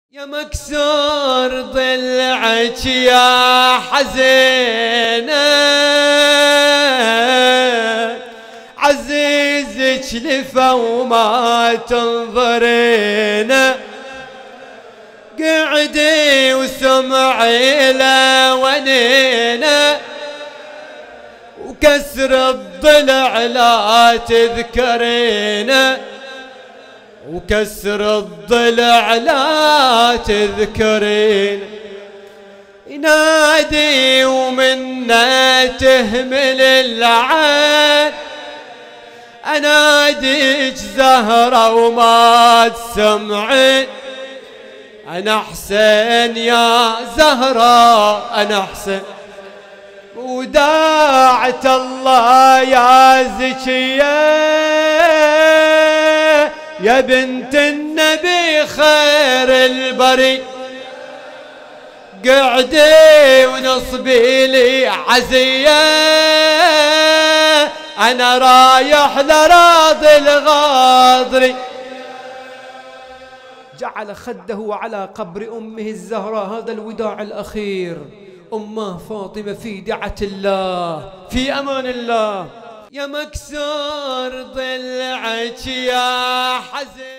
يا مكسور ضلعك يا حزينة، عزيزك لفا وما تنظرينا، قعدي وسمعي لونينا، وكسر الضلع لا تذكرينا، وكسر الضلع لا تذكرين. ينادي ومنا تهمل العين، اناديك زهرة وما تسمعين. انا حسين يا زهرة انا حسين، وداعت الله يا زكية يا بنت النبي خير البري. قعدي ونصبي لي عزية، أنا رايح لراضي الغاضري. جعل خده على قبر أمه الزهراء، هذا الوداع الأخير. أمه فاطمة في دعة الله، في أمان الله. يا مكسور ضلعك يا حزين.